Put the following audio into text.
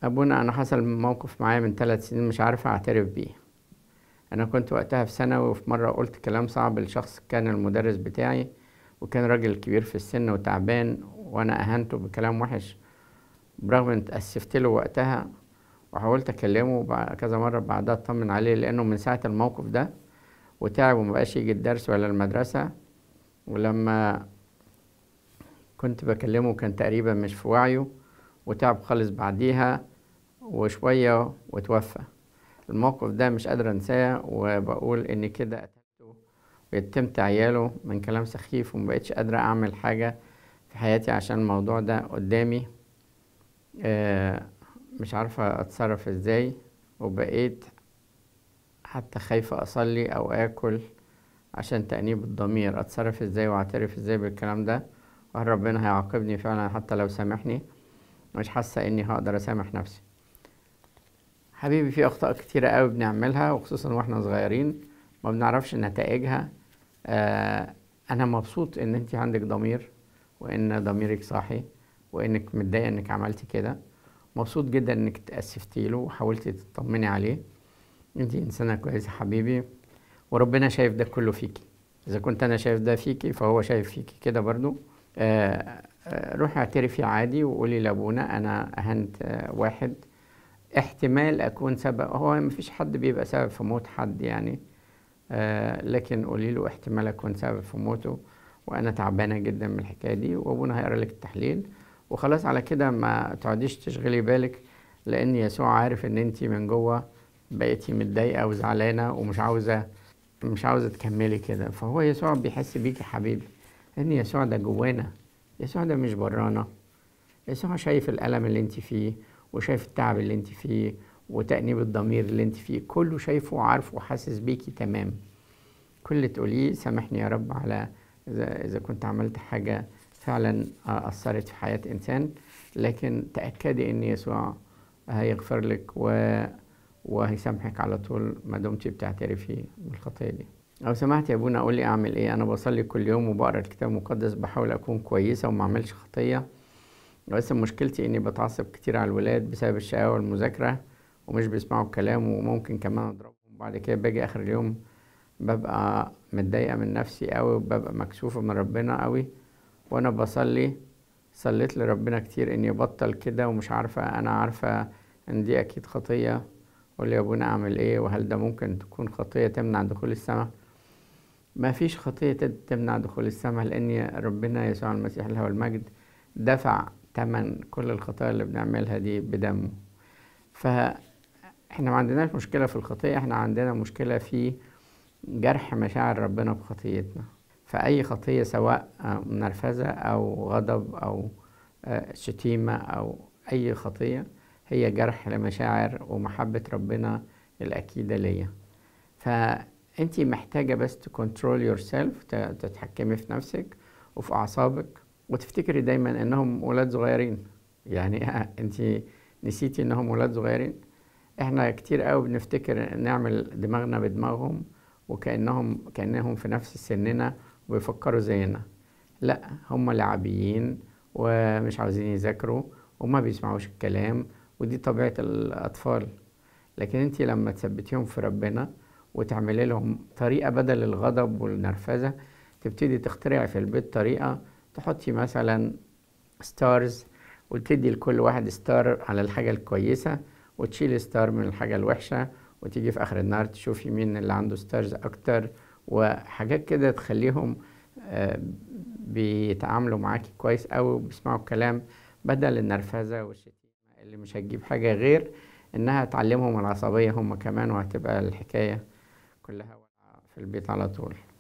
أبونا، أنا حصل موقف معايا من 3 سنين مش عارف أعترف بيه. أنا كنت وقتها في ثانوي، وفي مرة قلت كلام صعب لشخص كان المدرس بتاعي، وكان راجل كبير في السن وتعبان، وأنا أهنته بكلام وحش برغم إن اتأسفت له وقتها. وحاولت أكلمه كذا مرة بعدها أطمن عليه، لأنه من ساعة الموقف ده وتعب ومبقاش يجي الدرس ولا المدرسة. ولما كنت بكلمه كان تقريبا مش في وعيه، وتعب خالص بعديها وشوية وتوفى. الموقف ده مش قادر انساه، وبقول ان كده قتلته ويتمت عياله من كلام سخيف، ومبقتش قادرة اعمل حاجة في حياتي عشان الموضوع ده قدامي. مش عارفة اتصرف ازاي، وبقيت حتى خايفة اصلي او اكل عشان تأنيب الضمير. اتصرف ازاي واعترف ازاي بالكلام ده؟ وهل ربنا هيعاقبني فعلا حتى لو سامحني؟ مش حاسة اني هقدر اسامح نفسي. حبيبي، في اخطاء كتيرة قوي بنعملها، وخصوصا واحنا صغيرين ما بنعرفش نتائجها. انا مبسوط ان انت عندك ضمير، وان ضميرك صاحي، وانك متضايقه انك عملتي كده. مبسوط جدا انك تأسفتي له وحاولتي تطمني عليه. انت انسانه كويسه حبيبي، وربنا شايف ده كله فيكي. اذا كنت انا شايف ده فيكي فهو شايف فيكي كده برضو. روحي اعترفي عادي وقولي لابونا انا اهنت واحد، احتمال اكون سبب. هو مفيش حد بيبقى سبب في موت حد يعني، لكن قولي له احتمال اكون سبب في موته، وانا تعبانه جدا من الحكايه دي، وابونا هيقرا لك التحليل وخلاص. على كده ما تقعديش تشغلي بالك، لان يسوع عارف ان انتي من جوه بقيتي متضايقه وزعلانه ومش عاوزه مش عاوزه تكملي كده. فهو يسوع بيحس بيك يا حبيبي، ان يسوع ده جوانا، يسوع ده مش برانا. يسوع شايف الالم اللي انت فيه، وشايف التعب اللي انت فيه، وتأنيب الضمير اللي انت فيه، كله شايفه وعارفه وحاسس بيكي تمام. كل اللي تقوليه سامحني يا رب على إذا كنت عملت حاجة فعلا أثرت في حياة إنسان، لكن تأكدي إن يسوع هيغفر لك وهيسامحك على طول ما دمتي بتعترفي بالخطية دي. لو سمحت يا ابونا قولي أعمل إيه؟ أنا بصلي كل يوم وبقرأ الكتاب المقدس، بحاول أكون كويسة وما أعملش خطية، بس مشكلتي إني بتعصب كتير على الولاد بسبب الشقاوة والمذاكرة، ومش بيسمعوا الكلام، وممكن كمان أضربهم. بعد كده باجي آخر اليوم ببقى متضايقة من نفسي قوي، وببقى مكسوفة من ربنا قوي. وانا بصلي صليت لربنا كتير اني ابطل كده، ومش عارفة. انا عارفة ان دي اكيد خطية. قول لي يا ابونا اعمل ايه؟ وهل ده ممكن تكون خطية تمنع دخول السماء؟ ما فيش خطية تمنع دخول السماء، لان ربنا يسوع المسيح له المجد دفع تمن كل الخطايا اللي بنعملها دي بدمه. فاحنا ما عندناش مشكلة في الخطية، احنا عندنا مشكلة في جرح مشاعر ربنا بخطيتنا. فأي خطية سواء منرفزة أو غضب أو شتيمة أو أي خطية، هي جرح لمشاعر ومحبة ربنا الأكيدة ليا. فأنتي محتاجة بس تكنترول يور سيلف، تتحكمي في نفسك وفي أعصابك، وتفتكري دايما إنهم ولاد صغيرين. يعني أنتي نسيتي إنهم ولاد صغيرين؟ احنا كتير قوي بنفتكر نعمل دماغنا بدماغهم، كأنهم في نفس سننا وبيفكروا زينا. لا، هم لعبيين ومش عاوزين يذاكروا وما بيسمعوش الكلام، ودي طبيعة الأطفال. لكن انت لما تثبتيهم في ربنا وتعملي لهم طريقة بدل الغضب والنرفزة، تبتدي تخترعي في البيت طريقة تحطي مثلا ستارز، وتدي لكل واحد ستار على الحاجة الكويسة، وتشيل ستار من الحاجة الوحشة، وتيجي في آخر النهار تشوفي مين اللي عنده ستارز أكتر، وحاجات كده تخليهم بيتعاملوا معاكي كويس أوي وبيسمعوا الكلام، بدل النرفزة والشتيمة اللي مش هتجيب حاجة غير إنها تعلمهم العصبية هم كمان، وهتبقى الحكاية كلها في البيت على طول.